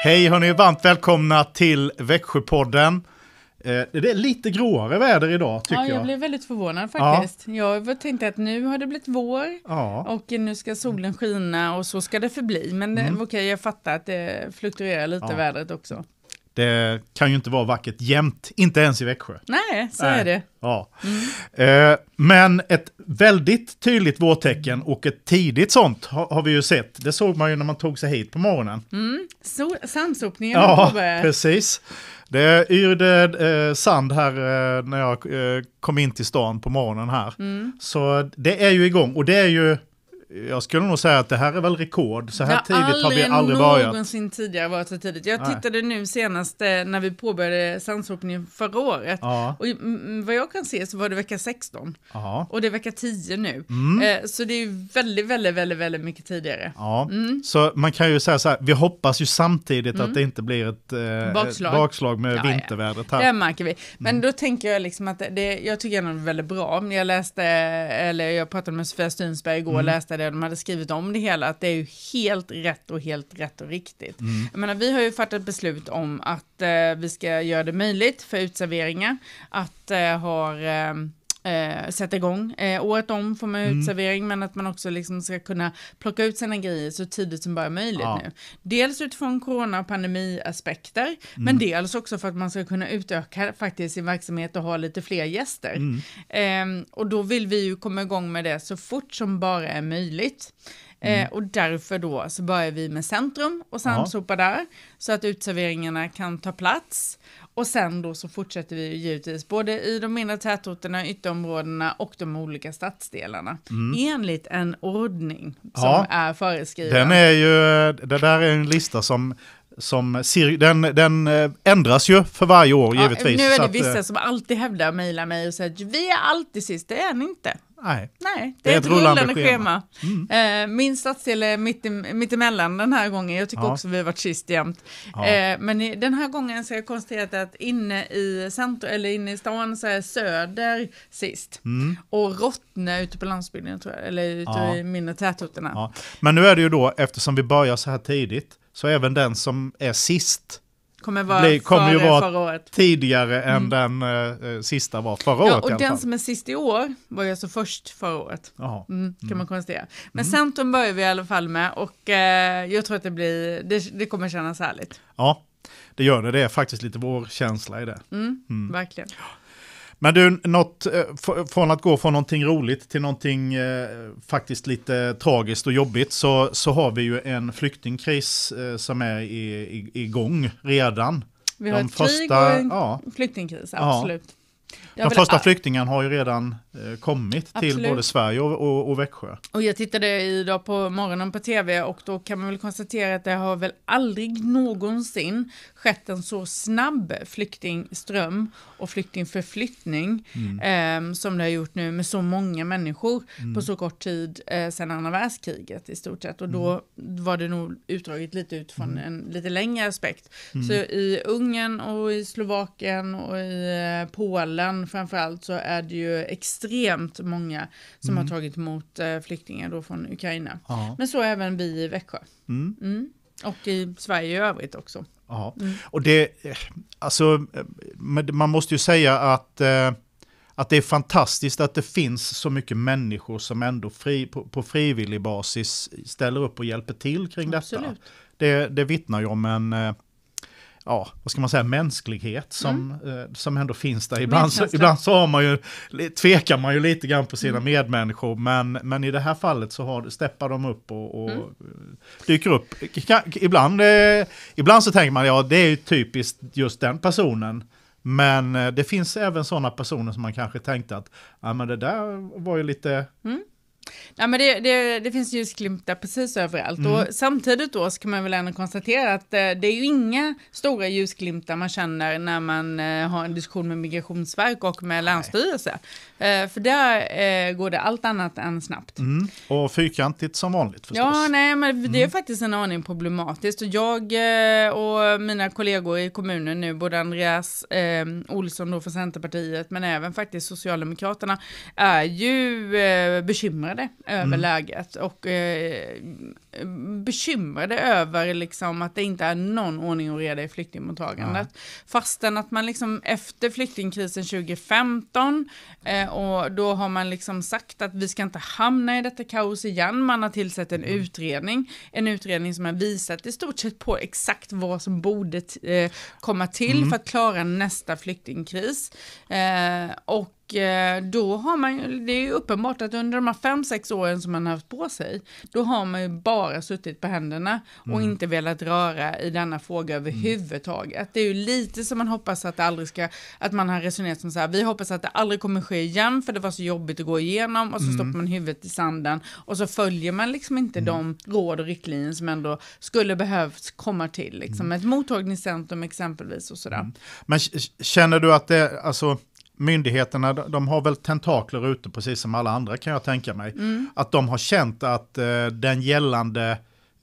Hej hörni, varmt välkomna till Växjöpodden. Det är lite gråare väder idag tycker jag. Ja, jag blev väldigt förvånad faktiskt. Ja. Jag tänkte att nu har det blivit vår och nu ska solen skina och så ska det förbli. Men okej, jag fattar att det fluktuerar lite vädret också. Det kan ju inte vara vackert jämt, inte ens i Växjö. Nej, så är det. Ja. Men ett väldigt tydligt vårtecken och ett tidigt sånt har vi ju sett. Det såg man ju när man tog sig hit på morgonen. Sandsopningen påbörjade. Ja, precis. Det yrde sand här när jag kom in till stan på morgonen här. Så det är ju igång och det är ju, jag skulle nog säga att det här är väl rekord. Så här tidigt har vi aldrig börjat. Någonsin tidigare varit så tidigt. Jag tittade nu senast när vi påbörjade sandsopningen förra året. Ja. Och vad jag kan se så var det vecka 16. Ja. Och det är vecka 10 nu. Så det är ju väldigt mycket tidigare. Ja. Så man kan ju säga så här, vi hoppas ju samtidigt att det inte blir ett bakslag med vintervädret här. Det märker vi. Men då tänker jag liksom att jag tycker det är väldigt bra. Jag pratade med Sofia Stynsberg igår och läste det. De hade skrivit om det hela, att det är ju helt rätt och riktigt. Jag menar, vi har ju fattat beslut om att vi ska göra det möjligt för utserveringar att sätta igång. Året om får man utservering, men att man också liksom ska kunna plocka ut sina grejer så tidigt som bara möjligt nu. Dels utifrån corona- och pandemiaspekter, men dels också för att man ska kunna utöka faktiskt sin verksamhet och ha lite fler gäster. Och då vill vi ju komma igång med det så fort som bara är möjligt. Och därför då så börjar vi med centrum och sandsopa där så att utserveringarna kan ta plats. Och sen då så fortsätter vi givetvis både i de mindre tätorterna, ytterområdena och de olika stadsdelarna. Enligt en ordning som är föreskriven. Det där är en lista som den ändras ju för varje år givetvis. Nu är det vissa som alltid hävdar och mejlar mig och säger att vi är alltid sist, det är ni inte. Nej, det är ett rullande schema. Min stadsdel är mittemellan den här gången. Jag tycker också vi har varit sist jämt. Men den här gången så har jag konstaterat att inne i stan så är söder sist. Och Rottne ute på landsbygden tror jag, eller ute i mindre tätorterna. Ja. Men nu är det ju då, eftersom vi börjar så här tidigt, så även den som är sist kommer ju vara förra året. Tidigare än den sista var förra året. Och den som är sist i år var ju alltså först förra året. Kan man konstatera. Men centrum börjar vi i alla fall med och jag tror att det kommer kännas härligt. Ja, det gör det. Det är faktiskt lite vårkänsla i det. Verkligen. Men du, från att gå från någonting roligt till någonting faktiskt lite tragiskt och jobbigt så har vi ju en flyktingkris som är igång redan. Vi har ett krig och en flyktingkris, absolut. De första flyktingarna har ju redan kommit till både Sverige och Växjö. Och jag tittade idag på morgonen på tv och då kan man väl konstatera att det har väl aldrig någonsin skett en så snabb flyktingström och flyktingförflyttning som det har gjort nu med så många människor på så kort tid sedan andra världskriget i stort sett. Och då var det nog utdraget lite ut från en lite längre aspekt. Så i Ungern och i Slovakien och i Polen framförallt så är det ju extremt många som har tagit emot flyktingar då från Ukraina. Men så även vi i Växjö. Och i Sverige i övrigt också. Och man måste ju säga att det är fantastiskt att det finns så mycket människor som ändå på frivillig basis ställer upp och hjälper till kring detta. Det vittnar ju om en vad ska man säga, mänsklighet som ändå finns där. Ibland så har man ju, tvekar man ju lite grann på sina medmänniskor, men i det här fallet så steppar de upp och dyker upp. Ibland så tänker man, det är ju typiskt just den personen. Men det finns även sådana personer som man kanske tänkte att men det där var ju lite... Ja, men det finns ljusglimtar precis överallt och samtidigt då ska man väl ändå konstatera att det är ju inga stora ljusglimtar man känner när man har en diskussion med Migrationsverk och med Länsstyrelse. För där går det allt annat än snabbt. Och fyrkantigt som vanligt förstås. Ja, nej, men det är faktiskt en aning problematiskt. Och jag och mina kollegor i kommunen nu, både Andreas Olsson då för Centerpartiet men även faktiskt Socialdemokraterna är ju bekymrade frustrerade över läget och bekymrade över liksom att det inte är någon ordning och reda i flyktingmottagandet. Fastän att man liksom efter flyktingkrisen 2015 och då har man liksom sagt att vi ska inte hamna i detta kaos igen. Man har tillsatt en utredning som har visat i stort sett på exakt vad som borde komma till för att klara nästa flyktingkris. Och då har man ju, det är ju uppenbart att under de här 5-6 åren som man har haft på sig, då har man ju bara suttit på händerna och inte velat röra i denna fråga överhuvudtaget. Det är ju lite som man hoppas att det aldrig ska, att man har resonerat som så här, vi hoppas att det aldrig kommer ske igen för det var så jobbigt att gå igenom, och så stoppar man huvudet i sanden och så följer man liksom inte de råd och riktlinjer som ändå skulle behövs komma till, liksom ett mottagningscentrum exempelvis och sådär. Men känner du att det, alltså myndigheterna, de har väl tentakler ute precis som alla andra, kan jag tänka mig. Att de har känt att den gällande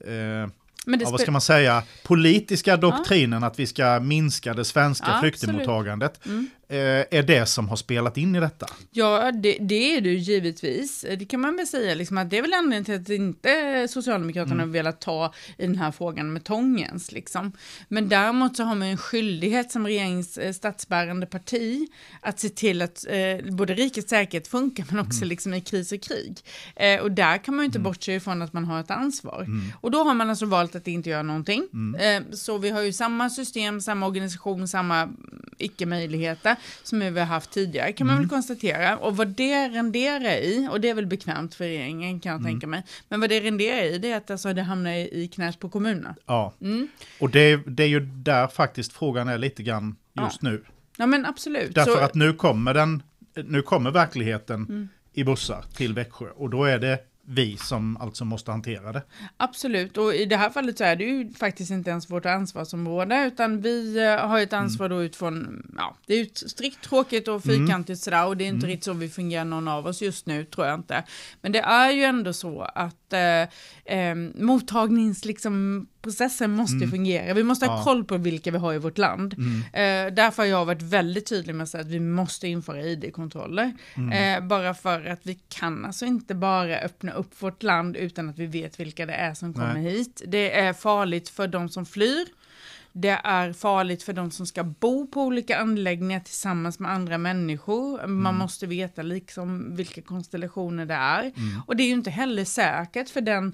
vad ska man säga, politiska doktrinen att vi ska minska det svenska flyktingmottagandet är det som har spelat in i detta. Ja, det är det givetvis. Det kan man väl säga liksom, att det är väl anledningen till att inte Socialdemokraterna vill ta i den här frågan med tångens. Liksom. Men däremot så har man en skyldighet som statsbärande parti att se till att både rikets säkerhet funkar men också liksom i kris och krig. Och där kan man ju inte bortse ifrån att man har ett ansvar. Och då har man alltså valt att inte göra någonting. Så vi har ju samma system, samma organisation, samma icke-möjligheter som vi har haft tidigare, kan man väl konstatera. Och vad det renderar i, och det är väl bekvämt för regeringen kan jag tänka mig, men vad det renderar i, det är att alltså, det hamnar i knät på kommunerna. Ja, och det är ju där faktiskt frågan är lite grann just nu. Ja, men absolut. Därför att nu kommer verkligheten i bussar till Växjö, och då är det vi som alltså måste hantera det. Absolut, och i det här fallet så är det ju faktiskt inte ens vårt ansvarsområde, utan vi har ett ansvar då utifrån, det är ju strikt tråkigt och fyrkantigt sådär, och det är inte riktigt så vi fungerar någon av oss just nu, tror jag inte. Men det är ju ändå så att mottagningsprocessen måste fungera. Vi måste ha koll på vilka vi har i vårt land. Därför har jag varit väldigt tydlig med att säga att vi måste införa ID-kontroller. Bara för att vi kan alltså inte bara öppna upp vårt land utan att vi vet vilka det är som kommer hit. Det är farligt för de som flyr. Det är farligt för de som ska bo på olika anläggningar tillsammans med andra människor. Man måste veta liksom vilka konstellationer det är. Och det är ju inte heller säkert för den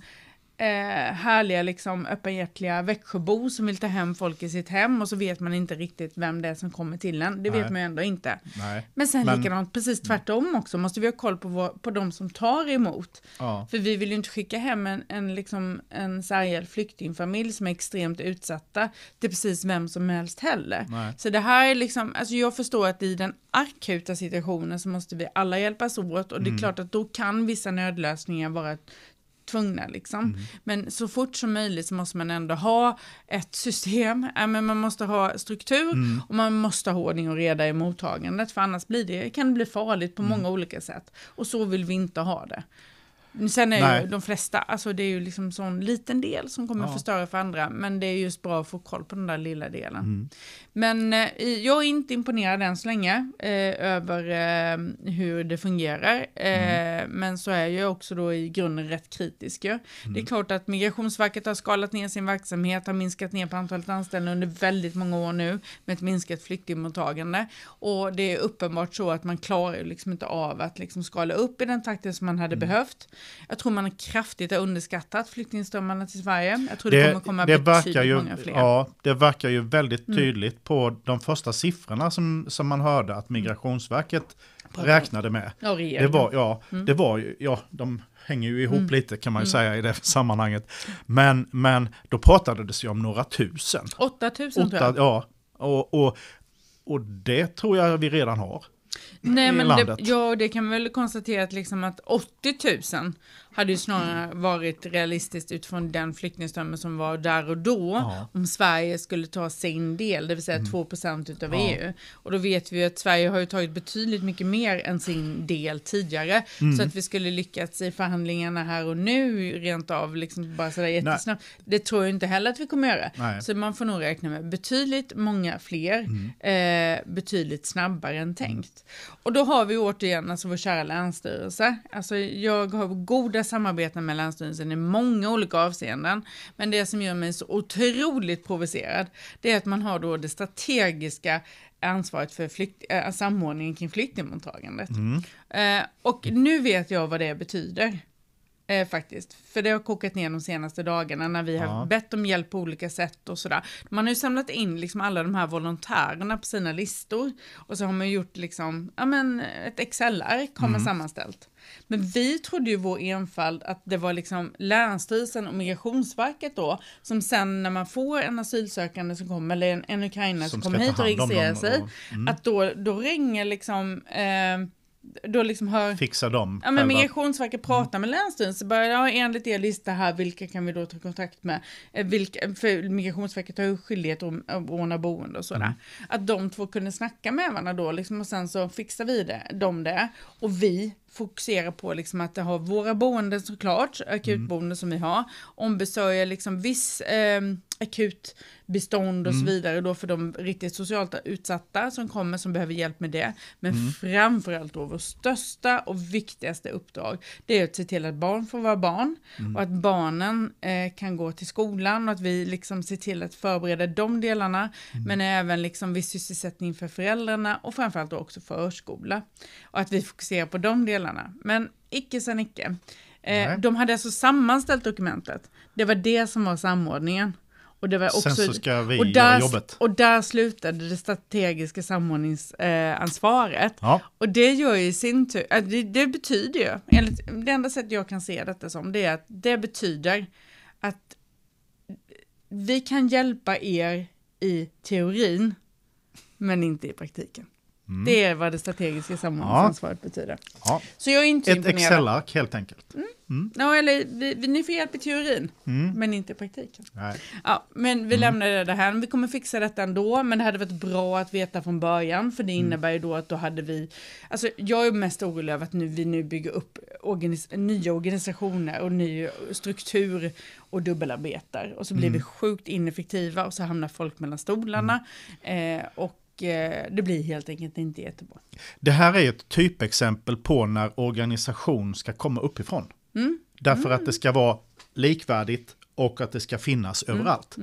härliga liksom öppenhjärtliga Växjöbo som vill ta hem folk i sitt hem, och så vet man inte riktigt vem det är som kommer till en. Det vet man ju ändå inte. Men sen likadant, precis tvärtom också, måste vi ha koll på de som tar emot. För vi vill ju inte skicka hem en sargad flyktingfamilj som är extremt utsatta till precis vem som helst heller. Så det här är liksom, alltså jag förstår att i den akuta situationen så måste vi alla hjälpas åt, och det är klart att då kan vissa nödlösningar vara tvungna liksom. Men så fort som möjligt så måste man ändå ha ett system, men man måste ha struktur och man måste ha ordning och reda i mottagandet, för annars kan det bli farligt på många olika sätt, och så vill vi inte ha det. Sen är ju de flesta, alltså det är ju liksom sån liten del som kommer förstöra för andra, men det är just bra att få koll på den där lilla delen. Men jag är inte imponerad än så länge över hur det fungerar, men så är jag också då i grunden rätt kritisk. Det är klart att Migrationsverket har skalat ner sin verksamhet, har minskat ner på antalet anställda under väldigt många år nu med ett minskat flyktingmottagande, och det är uppenbart så att man klarar liksom inte av att liksom skala upp i den takten som man hade behövt. Jag tror man har kraftigt underskattat flyktingströmmarna till Sverige. Jag tror det kommer komma betydligt många fler. Ja, det verkar ju väldigt tydligt på de första siffrorna som man hörde att Migrationsverket räknade med. Det var ju, de hänger ju ihop lite kan man ju säga i det sammanhanget. Men då pratade det sig om några tusen. 8000 tror jag. Ja, och det tror jag vi redan har. Nej, men det kan man väl konstatera att, liksom att 80 000 hade ju snarare varit realistiskt utifrån den flyktingströmmen som var där och då, om Sverige skulle ta sin del, det vill säga 2% utav EU. Och då vet vi ju att Sverige har ju tagit betydligt mycket mer än sin del tidigare, så att vi skulle lyckats i förhandlingarna här och nu rent av liksom bara sådär jättesnabbt. Det tror jag inte heller att vi kommer göra. Nej. Så man får nog räkna med betydligt många fler, betydligt snabbare än tänkt. Och då har vi återigen alltså vår kära länsstyrelse. Alltså jag har goda samarbeten med länsstyrelsen i många olika avseenden. Men det som gör mig så otroligt provocerad, det är att man har då det strategiska ansvaret för samordningen kring flyktingmottagandet. Och nu vet jag vad det betyder. Faktiskt. För det har kokat ner de senaste dagarna när vi har bett om hjälp på olika sätt och sådär. Man har ju samlat in liksom alla de här volontärerna på sina listor. Och så har man gjort liksom, ett Excel-ark har man sammanställt. Men vi trodde ju vår enfald att det var liksom Länsstyrelsen och Migrationsverket då, som sen när man får en asylsökande som kommer, eller en ukrainare som kommer hit och registrerar sig, att då ringer liksom... då liksom hör... Fixa dem. Ja, men Migrationsverket pratar med Länsstyrelsen, så bara, enligt er lista här, vilka kan vi då ta kontakt med? För Migrationsverket har ju skyldighet att ordna boende och sådär. Att de två kunde snacka med varandra då, liksom, och sen så fixar vi det. Och vi fokuserar på liksom att ha våra boenden såklart, akutboenden som vi har, ombesörja liksom viss akutbestånd och så vidare då för de riktigt socialt utsatta som kommer, som behöver hjälp med det. Men framförallt då vår största och viktigaste uppdrag, det är att se till att barn får vara barn och att barnen kan gå till skolan och att vi liksom ser till att förbereda de delarna, men även liksom viss sysselsättning för föräldrarna och framförallt då också förskola. Och att vi fokuserar på de delarna. Men icke sen icke. De hade alltså sammanställt dokumentet. Det var det som var samordningen. Och det var också, sen så ska vi göra jobbet. Och där slutade det strategiska samordningsansvaret. Och det gör ju i sin tur, det betyder ju, enligt det enda sätt jag kan se detta som, det är att det betyder att vi kan hjälpa er i teorin, men inte i praktiken. Det är vad det strategiska samordningsansvaret betyder. Så jag är inte ett imponerad. Excel-ark helt enkelt. Eller ni får hjälp i teorin, men inte i praktiken. Nej. Ja, men vi lämnar det här. Vi kommer fixa detta ändå, men det hade varit bra att veta från början, för det innebär ju då att då hade vi... Alltså, jag är mest orolig över att vi nu bygger upp nya organisationer och ny struktur och dubbelarbetar. Och så blir vi sjukt ineffektiva och så hamnar folk mellan stolarna och det blir helt enkelt inte jättebra. Det här är ett typexempel på när organisation ska komma uppifrån. Därför att det ska vara likvärdigt och att det ska finnas överallt.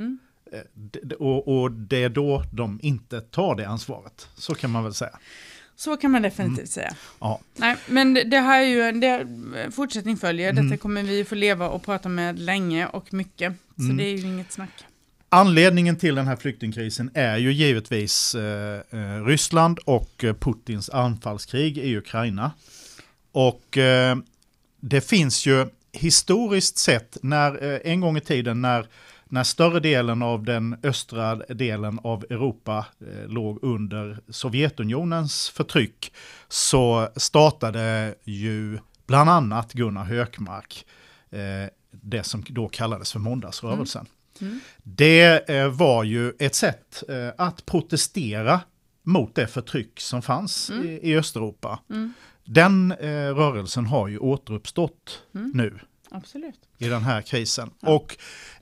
Och det är då de inte tar det ansvaret. Så kan man väl säga. Så kan man definitivt säga. Ja. Nej, men det här är ju fortsättning följer. Detta kommer vi få leva och prata med länge och mycket. Så det är ju inget snack. Anledningen till den här flyktingkrisen är ju givetvis Ryssland och Putins anfallskrig i Ukraina. Och det finns ju historiskt sett en gång i tiden när större delen av den östra delen av Europa låg under Sovjetunionens förtryck, så startade ju bland annat Gunnar Hökmark det som då kallades för måndagsrörelsen. Det var ju ett sätt att protestera mot det förtryck som fanns i Östeuropa. Den rörelsen har ju återuppstått nu. Absolut. I den här krisen. Och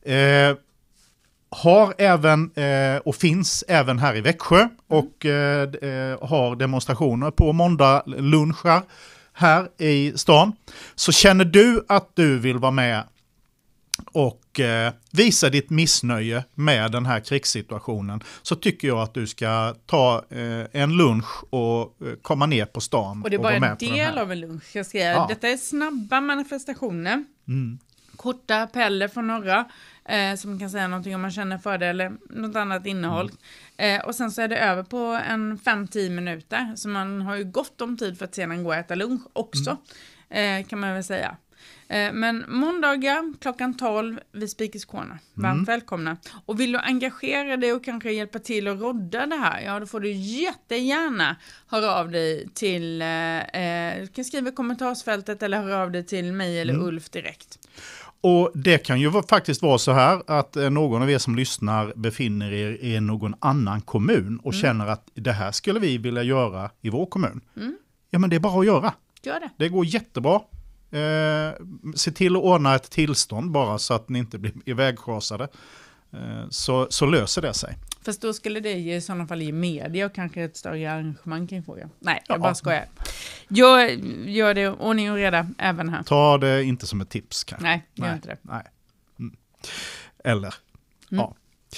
har även och finns även här i Växjö och har demonstrationer på måndag luncher här i stan. Så känner du att du vill vara med och visa ditt missnöje med den här krigssituationen, så tycker jag att du ska ta en lunch och komma ner på stan. Och det är bara en del av en lunch. Jag ska säga. Detta är snabba manifestationer. Korta appeller från några som kan säga någonting om man känner för det eller något annat innehåll. Och sen så är det över på 5-10 minuter. Så man har ju gott om tid för att sedan gå och äta lunch också. Kan man väl säga. Men måndagar klockan 12 vid Speakers Corner. Varmt välkomna. Och vill du engagera dig och kanske hjälpa till att rodda det här, ja då får du jättegärna höra av dig till, du kan skriva i kommentarsfältet eller höra av dig till mig eller Ulf direkt. Och det kan ju faktiskt vara så här att någon av er som lyssnar befinner er i någon annan kommun och känner att det här skulle vi vilja göra i vår kommun. Ja, men det är bara att göra. Gör det. Det går jättebra. Se till att ordna ett tillstånd bara så att ni inte blir ivägschasade. Så löser det sig. Fast då skulle det i sådana fall ge media och kanske ett större arrangemang kring frågan. Nej, jag bara skojar. Jag gör det ordning och reda även här. Ta det inte som ett tips kanske. Nej, gör inte det. Nej. Eller, ja.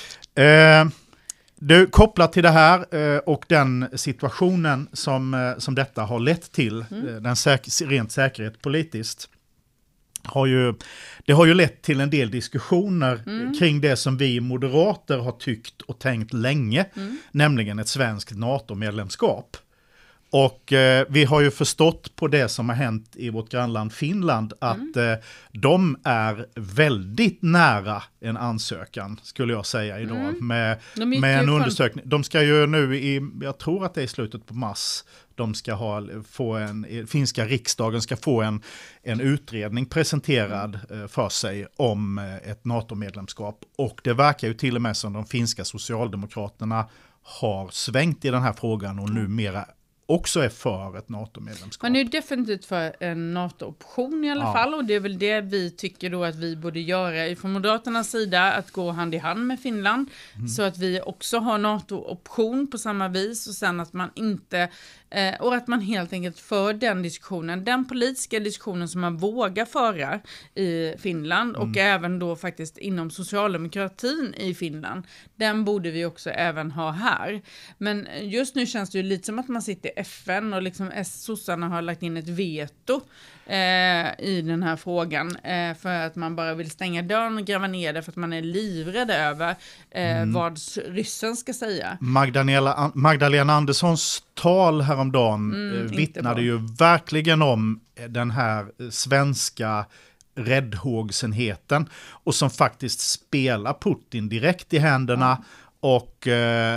Du, kopplat till det här och den situationen som detta har lett till, den rent säkerhetspolitiskt, det har ju lett till en del diskussioner kring det som vi moderater har tyckt och tänkt länge, nämligen ett svenskt NATO-medlemskap. Och vi har ju förstått på det som har hänt i vårt grannland Finland att de är väldigt nära en ansökan, skulle jag säga idag, med en undersökning. De ska ju nu jag tror att det är i slutet på mars, de ska finska riksdagen ska få en utredning presenterad för sig om ett NATO-medlemskap. Och det verkar ju till och med som de finska socialdemokraterna har svängt i den här frågan och numera också är för ett NATO-medlemskap. Man är ju definitivt för en NATO-option i alla fall, och det är väl det vi tycker då att vi borde göra från Moderaternas sida, att gå hand i hand med Finland, så att vi också har NATO-option på samma vis, och sen att man inte och att man helt enkelt för den diskussionen, den politiska diskussionen som man vågar föra i Finland och även då faktiskt inom socialdemokratin i Finland, den borde vi också även ha här. Men just nu känns det ju lite som att man sitter i FN och liksom sossarna har lagt in ett veto i den här frågan för att man bara vill stänga dörren och gräva ner det för att man är livrädd över vad ryssen ska säga. Magdalena Anderssons tal häromdagen vittnade ju verkligen om den här svenska räddhågsenheten och som faktiskt spelar Putin direkt i händerna och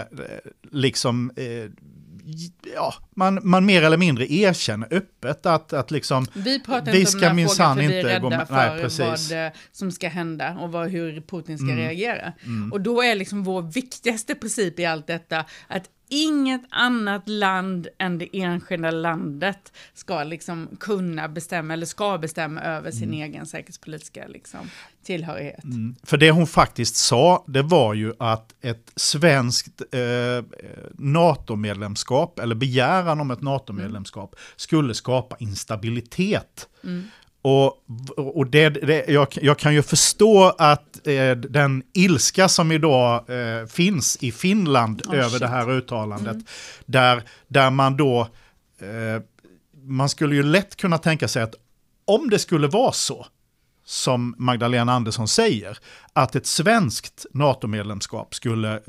man mer eller mindre erkänner öppet att liksom vi pratar inte om den här frågan för vi är rädda för vad som ska hända och hur Putin ska reagera. Och då är liksom vår viktigaste princip i allt detta att inget annat land än det enskilda landet ska liksom kunna bestämma eller ska bestämma över sin egen säkerhetspolitiska liksom tillhörighet. För det hon faktiskt sa, det var ju att ett svenskt NATO-medlemskap eller begäran om ett NATO-medlemskap skulle skapa instabilitet. Och jag kan ju förstå att den ilska som idag finns i Finland över det här uttalandet, där man då, man skulle ju lätt kunna tänka sig att om det skulle vara så, som Magdalena Andersson säger, att ett svenskt NATO-medlemskap skulle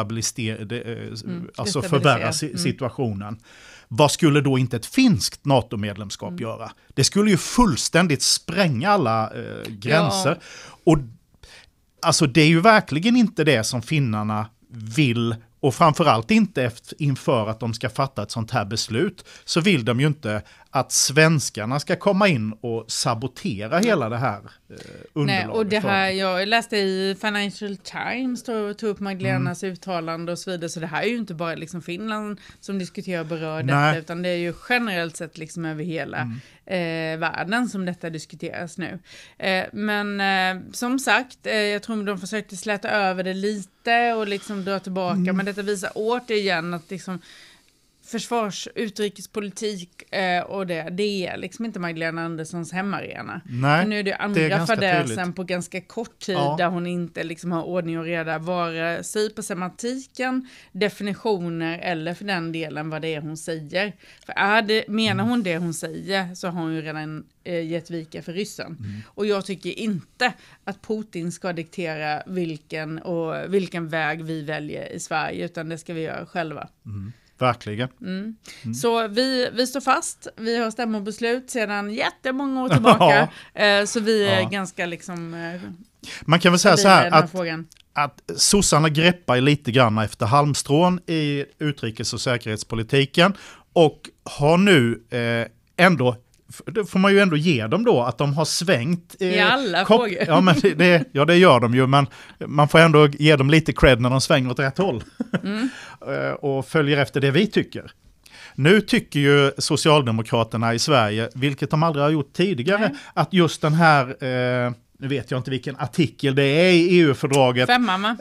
alltså förvärra situationen. Vad skulle då inte ett finskt NATO-medlemskap göra? Det skulle ju fullständigt spränga alla gränser. Och alltså det är ju verkligen inte det som finnarna vill, och framförallt inte inför att de ska fatta ett sånt här beslut, så vill de ju inte att svenskarna ska komma in och sabotera hela det här underlaget. Nej, och det här, jag läste i Financial Times och tog upp Magdalenas uttalande och så vidare, så det här är ju inte bara liksom Finland som diskuterar och berör detta, utan det är ju generellt sett liksom över hela världen som detta diskuteras nu. Men som sagt, jag tror de försökte släta över det lite och liksom dra tillbaka, men detta visar återigen att liksom utrikespolitik och det är liksom inte Magdalena Anderssons hemmarena. Nej, nu är det andra fadäsen på ganska kort tid där hon inte liksom har ordning och reda vare sig på semantiken, definitioner eller för den delen vad det är hon säger. För menar hon det hon säger så har hon ju redan gett vika för ryssen. Och jag tycker inte att Putin ska diktera vilken väg vi väljer i Sverige, utan det ska vi göra själva. Verkligen. Så vi står fast. Vi har stämmobeslut sedan jättemånga år tillbaka. Så vi är ganska liksom... Man kan väl säga så här att sossarna greppar lite grann efter halmstrån i utrikes- och säkerhetspolitiken och har nu ändå, det får man ju ändå ge dem då, att de har svängt. I alla frågor. Ja, men det gör de ju, men man får ändå ge dem lite cred när de svänger åt rätt håll. Och följer efter det vi tycker. Nu tycker ju Socialdemokraterna i Sverige, vilket de aldrig har gjort tidigare, att just den här... nu vet jag inte vilken artikel det är i EU-fördraget. 5, va?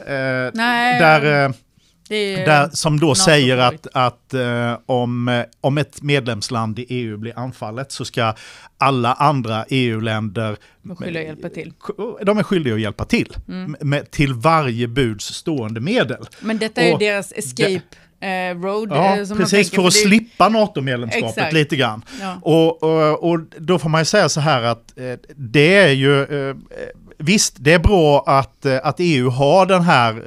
Där som då säger att om ett medlemsland i EU blir anfallet så ska alla andra EU-länder... De är skyldiga att hjälpa till. Till varje buds stående medel. Men detta är ju deras escape... road. Ja, precis, för att slippa NATO-medlemskapet lite grann. Ja. Och då får man ju säga så här att det är ju visst, det är bra att EU har den här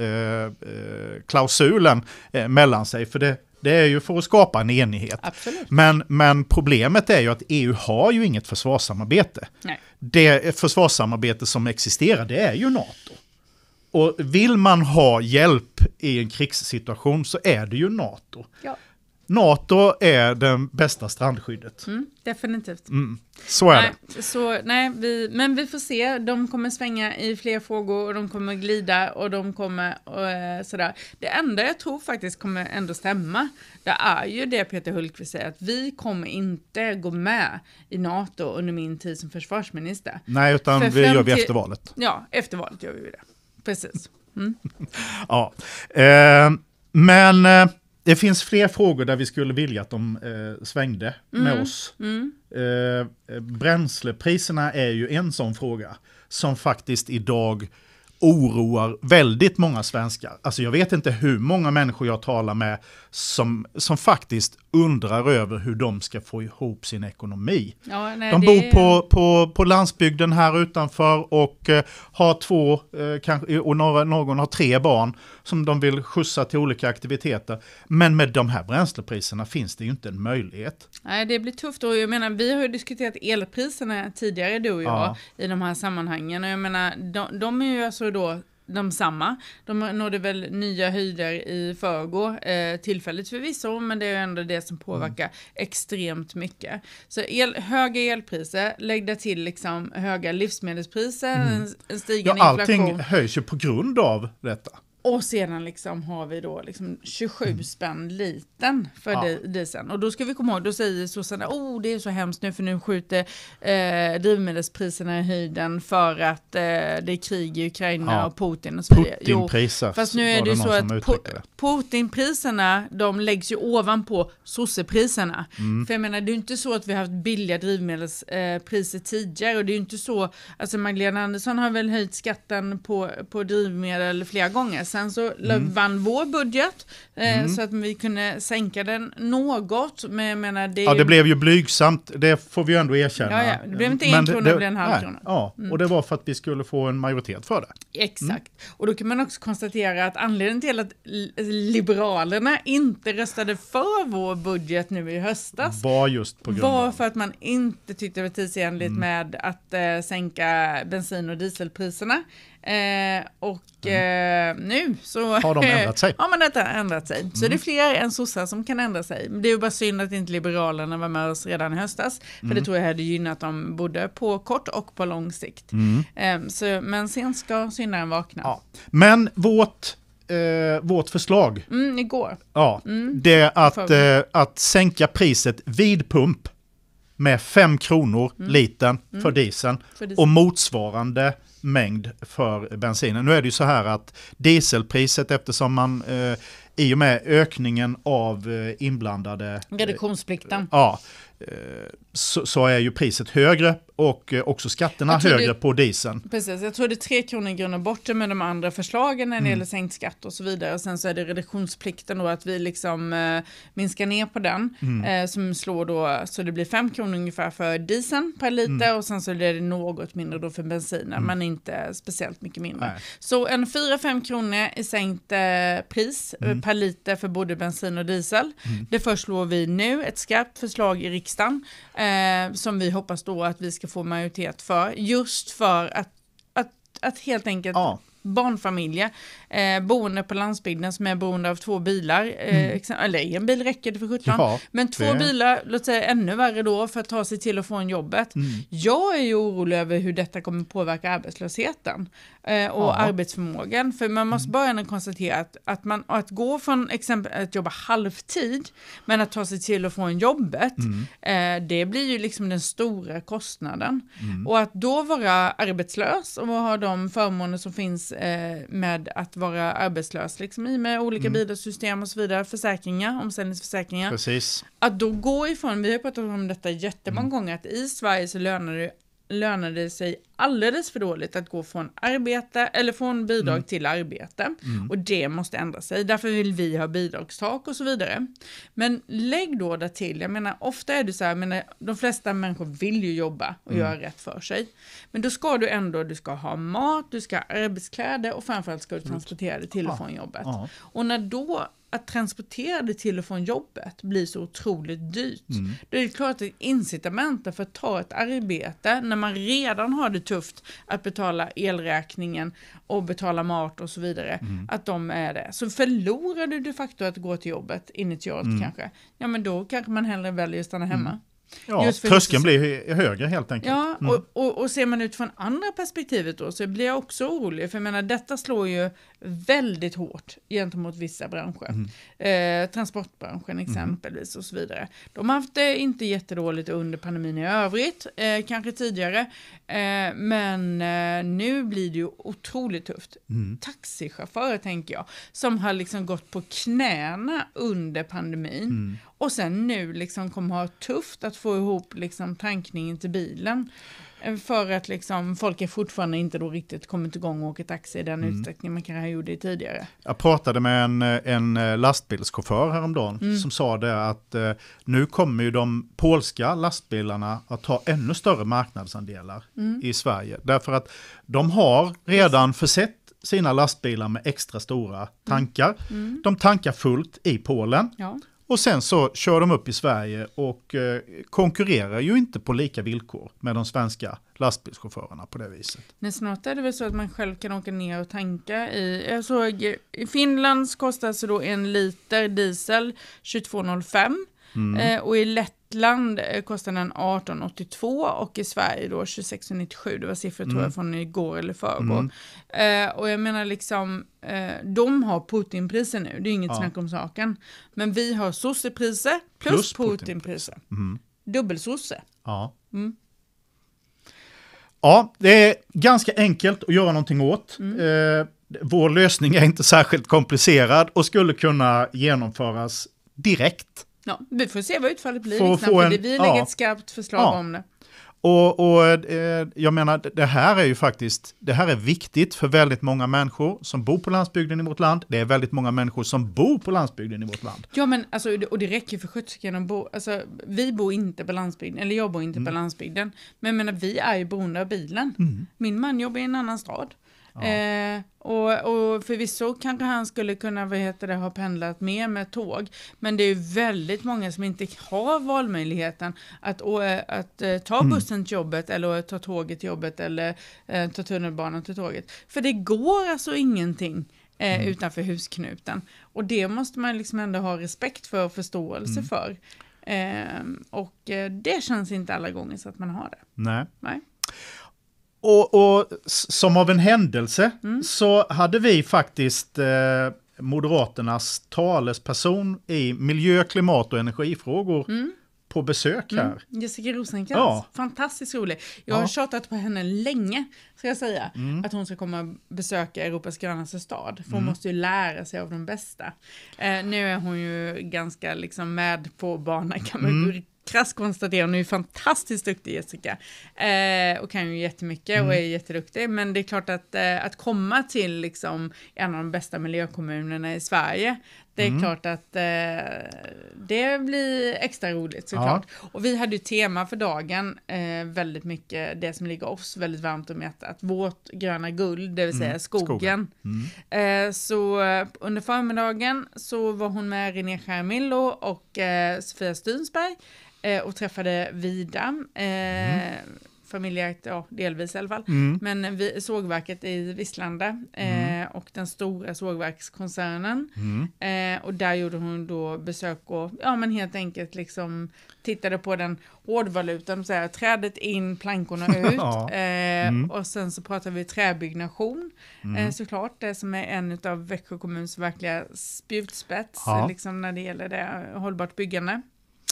klausulen mellan sig, för det är ju för att skapa en enighet. Absolut. Men problemet är ju att EU har ju inget försvarssamarbete. Nej. Det försvarssamarbete som existerar, det är ju NATO. Och vill man ha hjälp i en krigssituation så är det ju NATO. Ja. NATO är det bästa strandskyddet. Definitivt. Så är det. Men vi får se. De kommer svänga i fler frågor och de kommer glida och de kommer sådär. Det enda jag tror faktiskt kommer ändå stämma, det är ju det Peter Hultqvist säger, att vi kommer inte gå med i NATO under min tid som försvarsminister. Nej, utan vi gör vi efter valet. Ja, efter valet gör vi det. Precis. Ja, men det finns fler frågor där vi skulle vilja att de svängde med oss. Bränslepriserna är ju en sån fråga som faktiskt idag oroar väldigt många svenskar. Alltså jag vet inte hur många människor jag talar med som faktiskt undrar över hur de ska få ihop sin ekonomi. Ja, de bor på landsbygden här utanför och har 2, kanske, och någon har 3 barn som de vill skjutsa till olika aktiviteter. Men med de här bränslepriserna finns det ju inte en möjlighet. Nej, det blir tufft. Och jag menar, vi har ju diskuterat elpriserna tidigare, du och jag, i de här sammanhangen. Och jag menar, de är ju alltså då de samma. De nådde väl nya höjder i förrgår, tillfälligt förvisso, men det är ju ändå det som påverkar extremt mycket. Så höga elpriser, lägg där till liksom höga livsmedelspriser, en stigande inflation. Allting höjs ju på grund av detta. Och sedan liksom har vi då liksom 27 spänn liten för dieseln. Och då ska vi komma ihåg, då säger sossarna, det är så hemskt nu för nu skjuter drivmedelspriserna i höjden för att det är krig i Ukraina och Putin och så vidare. Putinpriser. Fast nu är det ju så att Putinpriserna, de läggs ju ovanpå sossepriserna. För jag menar, det är ju inte så att vi har haft billiga drivmedelspriser tidigare. Och det är ju inte så, alltså Magdalena Andersson har väl höjt skatten på drivmedel flera gånger. Sen så vann vår budget så att vi kunde sänka den något. Men jag menar, det blev ju blygsamt, det får vi ändå erkänna. Ja, det blev inte 1 krona, det blev 0,5 krona. Ja, och det var för att vi skulle få en majoritet för det. Exakt. Och då kan man också konstatera att anledningen till att Liberalerna inte röstade för vår budget nu i höstas var just på grund av för att man inte tyckte det var tidsenligt med att sänka bensin- och dieselpriserna. Nu så har de ändrat sig. Ja, men detta har ändrat sig. Så det är fler än sossar som kan ändra sig. Det är ju bara synd att inte Liberalerna var med oss redan i höstas. För det tror jag hade gynnat dem både på kort och på lång sikt. Men sen ska syndaren vakna. Ja. Men vårt förslag igår. Ja, det är att sänka priset vid pump med 5 kronor litern för dieseln och motsvarande mängd för bensinen. Nu är det ju så här att dieselpriset, eftersom man i och med ökningen av inblandade reduktionsplikten så är ju priset högre och också skatterna högre på dieseln. Precis, jag tror det är 3 kronor i grund och botten med de andra förslagen när det gäller sänkt skatt och så vidare. Och sen så är det reduktionsplikten då, att vi liksom minskar ner på den som slår då, så det blir 5 kronor ungefär för dieseln per liter och sen så är det något mindre då för bensinen, men inte speciellt mycket mindre. Nej. Så en 4-5 kronor i sänkt pris per liter för både bensin och diesel. Det föreslår vi nu, ett skarpt förslag i riksdagen som vi hoppas då att vi ska få majoritet för, just för att helt enkelt barnfamiljer, boende på landsbygden som är beroende av 2 bilar, eller en bil räcker det för 17, men 2 bilar, låt säga ännu värre då, för att ta sig till och från jobbet. Jag är ju orolig över hur detta kommer påverka arbetslösheten och arbetsförmågan, för man måste börja konstatera att gå från exempel att jobba halvtid, men att ta sig till och från jobbet, det blir ju liksom den stora kostnaden. Och att då vara arbetslös och ha de förmåner som finns med att vara arbetslös liksom med olika bidragssystem och så vidare, försäkringar, omställningsförsäkringar. Precis. Att då gå ifrån, vi har pratat om detta jättemånga gånger, att i Sverige så lönar det sig alldeles för dåligt att gå från arbete eller från bidrag till arbete. Och det måste ändra sig. Därför vill vi ha bidragstak och så vidare. Men lägg då där till. Jag menar, ofta är det så här, de flesta människor vill ju jobba och göra rätt för sig. Men då ska du ska ha mat, du ska ha arbetskläder och framförallt ska du transportera dig till och från jobbet. Och när då att transportera det till och från jobbet blir så otroligt dyrt. Det är klart att incitament för att ta ett arbete när man redan har det tufft att betala elräkningen och betala mat och så vidare, att de är det. Så förlorar du de facto att gå till jobbet initialt kanske, ja men då kanske man hellre väljer att stanna hemma. Ja, tröskeln blir högre helt enkelt. Ja, och ser man ut från andra perspektivet då, så blir jag också orolig. För jag menar, detta slår ju väldigt hårt gentemot vissa branscher. Transportbranschen exempelvis och så vidare. De har haft det inte jättedåligt under pandemin i övrigt, kanske tidigare. Men nu blir det ju otroligt tufft. Taxichaufförer tänker jag, som har liksom gått på knäna under pandemin. Och sen nu liksom kommer ha tufft att få ihop liksom tankningen till bilen. För att liksom folk är fortfarande inte då riktigt kommit igång och åker taxi i den utsträckning man kanske gjorde tidigare. Jag pratade med en lastbilschaufför häromdagen som sa det att nu kommer ju de polska lastbilarna att ta ännu större marknadsandelar i Sverige. Därför att de har redan försett sina lastbilar med extra stora tankar. De tankar fullt i Polen. Ja. Och sen så kör de upp i Sverige och konkurrerar ju inte på lika villkor med de svenska lastbilschaufförerna på det viset. Nej, snart är det väl så att man själv kan åka ner och tanka jag såg i Finland kostar så då 1 liter diesel 22,05 och i Lettland kostar den 18,82 och i Sverige då 26,97. Det var siffror tror jag från igår eller förrgår. Och jag menar liksom de har Putinpriser nu, det är inget snack om saken. Men vi har sossepriser plus Putinpriser. Dubbelsosse. Ja. Ja, det är ganska enkelt att göra någonting åt. Vår lösning är inte särskilt komplicerad och skulle kunna genomföras direkt. Ja, vi får se vad utfallet blir. För vi lägger ett skarpt förslag om det. Och jag menar, det här är ju faktiskt, det här är viktigt för väldigt många människor som bor på landsbygden i vårt land. Det är väldigt många människor som bor på landsbygden i vårt land. Ja, men alltså, och det räcker för sköterskan att bo, alltså vi bor inte på landsbygden, eller jag bor inte på landsbygden. Men jag menar, vi är ju beroende av bilen. Min man jobbar i en annan stad. Ja. Och förvisso kanske han skulle kunna ha pendlat mer med tåg, men det är ju väldigt många som inte har valmöjligheten att ta bussen till jobbet eller ta tåget till jobbet eller ta tunnelbanan till tåget, för det går alltså ingenting utanför husknuten, och det måste man liksom ändå ha respekt för och förståelse för, och det känns inte alla gånger så att man har det. Nej. Och som av en händelse så hade vi faktiskt Moderaternas talesperson i miljö-, klimat- och energifrågor på besök här. Jessica Rosenkrantz, fantastiskt rolig. Jag har tjatat på henne länge, ska jag säga, att hon ska komma besöka Europas grönaste stad. För hon måste ju lära sig av de bästa. Nu är hon ju ganska liksom med på banan, krasst konstatera, hon är ju fantastiskt duktig, Jessica. Och kan ju jättemycket och är jätteduktig. Men det är klart att komma till liksom en av de bästa miljökommunerna i Sverige, det är klart att det blir extra roligt såklart. Ja. Och vi hade ju tema för dagen, väldigt mycket det som ligger oss väldigt varmt om hjärtat. Vårt gröna guld, det vill säga skogen. Så under förmiddagen så var hon med René Schermillo och Sofia Stynsberg och träffade Vida. Familjeägt, ja, delvis i alla fall. Men sågverket i Visslanda och den stora sågverkskoncernen. Och där gjorde hon då besök och men helt enkelt liksom tittade på den hårdvalutan, så här, trädet in, plankorna ut. Och sen så pratade vi träbyggnation. Såklart, det som är en av Växjö kommuns verkliga spjutspets liksom när det gäller det hållbart byggande.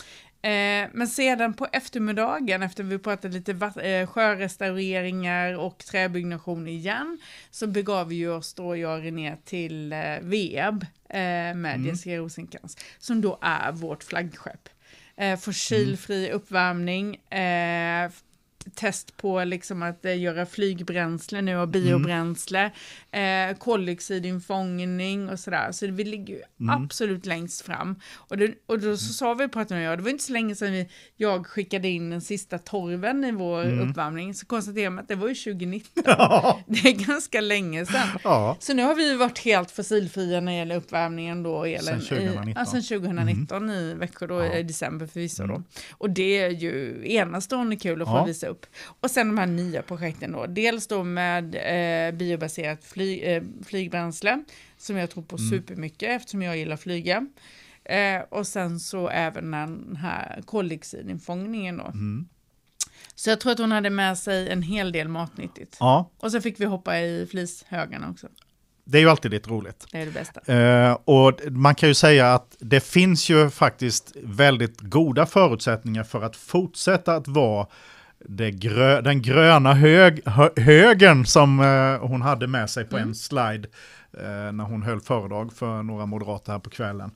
Men sedan på eftermiddagen, efter vi pratat lite sjörestaureringar och träbyggnation igen, så begav vi oss då, jag och René, till Veab med Jessica Rosenkrantz, som då är vårt flaggskepp. Fossilfri uppvärmning, test på liksom att göra flygbränsle nu och biobränsle, koldioxidinfångning och sådär. Så vi ligger ju absolut längst fram. Och då så sa vi på att det var inte så länge sedan jag skickade in den sista torven i vår uppvärmning, så konstaterade man att det var ju 2019. Ja. Det är ganska länge sedan. Ja. Så nu har vi varit helt fossilfria när det gäller uppvärmningen då. Sen 2019. Sen 2019 i Växjö då, i december förvisso då. Och det är ju enastående kul att få visa upp. Och sen de här nya projekten då. Dels då med biobaserat flygbränsle, som jag tror på supermycket eftersom jag gillar flyga. Och sen så även den här koldioxidinfångningen då. Så jag tror att hon hade med sig en hel del matnyttigt. Ja. Och så fick vi hoppa i flishögarna också. Det är ju alltid lite roligt. Det är det bästa. Och man kan ju säga att det finns ju faktiskt väldigt goda förutsättningar för att fortsätta att vara den gröna högen som hon hade med sig på en slide när hon höll föredrag för några moderater här på kvällen.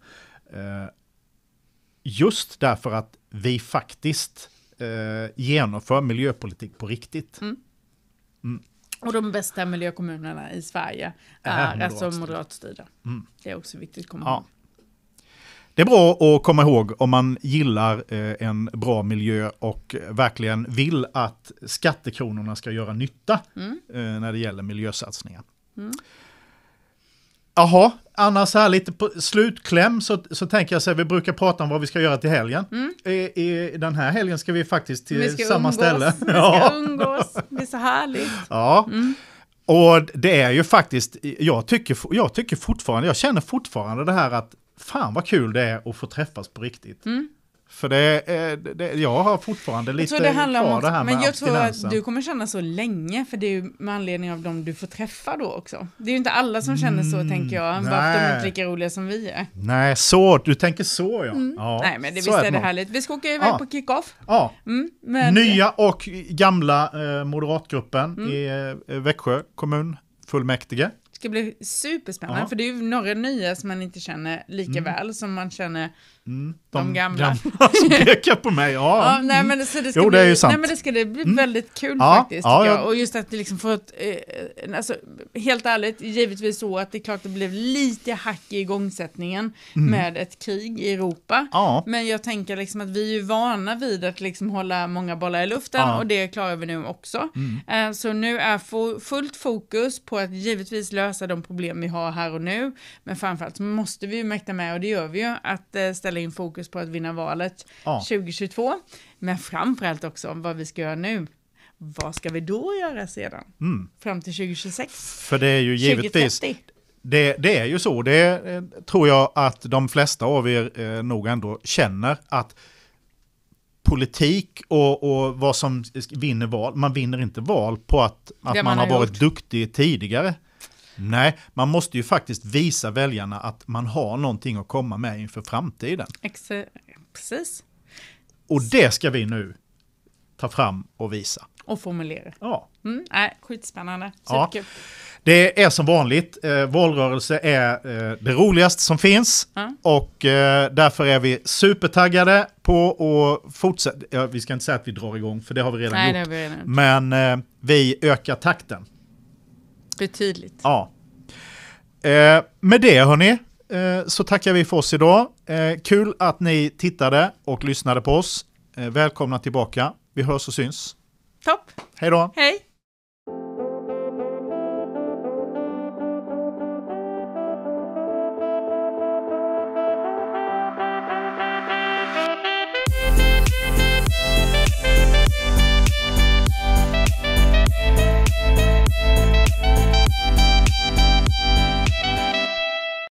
Just därför att vi faktiskt genomför miljöpolitik på riktigt. Och de bästa miljökommunerna i Sverige är alltså moderatstyrda. Det är också viktigt att komma ihåg. Det är bra att komma ihåg om man gillar en bra miljö och verkligen vill att skattekronorna ska göra nytta när det gäller miljösatsningar. Jaha, annars här lite på slutkläm så tänker jag så här, vi brukar prata om vad vi ska göra till helgen. I den här helgen ska vi faktiskt till samma ställe. Vi ska umgås, det är så härligt. Ja. Och det är ju faktiskt, jag tycker fortfarande, jag känner fortfarande det här att fan vad kul det är att få träffas på riktigt. För jag har fortfarande lite kvar det här med men jag tror att du kommer känna så länge, för det är ju med anledning av dem du får träffa då också. Det är ju inte alla som känner så, tänker jag. Bara att de är inte lika roliga som vi är. Nej, du tänker så, ja. Nej, men visst är det härligt. Vi ska åka iväg på kick-off. Ja. Nya och gamla moderatgruppen i Växjö kommun fullmäktige. Det ska bli superspännande, för det är ju några nya som man inte känner lika väl som man känner de gamla. Som pekar på mig, nej, men så det ska det är ju sant. Nej, men det ska bli väldigt kul faktiskt. Ja. Och just att det liksom får alltså, helt ärligt, givetvis så att det är klart att det blev lite hack i igångsättningen med ett krig i Europa. Ja. Men jag tänker liksom att vi är ju vana vid att liksom hålla många bollar i luften och det klarar vi nu också. Så nu är fullt fokus på att givetvis lösa de problem vi har här och nu. Men framförallt så måste vi ju mäkta med, och det gör vi ju, att ställa in fokus på att vinna valet 2022. Men framförallt också vad vi ska göra nu. Vad ska vi då göra sedan? Fram till 2026? För det är ju givetvis... 2030. Det är ju så. Det tror jag att de flesta av er nog ändå känner, att politik och vad som vinner val, man vinner inte val på att man har varit duktig tidigare. Nej, man måste ju faktiskt visa väljarna att man har någonting att komma med inför framtiden. Precis. Och det ska vi nu ta fram och visa. Och formulera. Ja. Skitspännande. Superkul. Det är som vanligt, valrörelse är det roligaste som finns och därför är vi supertaggade på att fortsätta. Vi ska inte säga att vi drar igång för det har vi redan gjort. Det har vi redan gjort. Men vi ökar takten. Betydligt. Ja. Med det hörni så tackar vi för oss idag. Kul att ni tittade och lyssnade på oss. Välkomna tillbaka. Vi hörs och syns. Topp. Hej då. Hej.